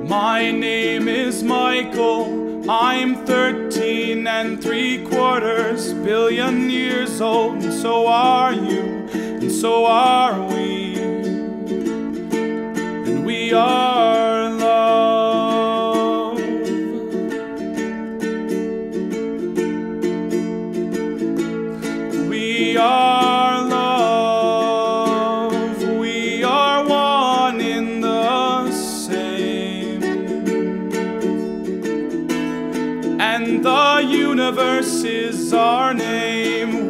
My name is Michael, I'm 13 3/4 billion years old, and so are you, and so are we, and we are love. We are love, we are one in the same, and the universe is our name.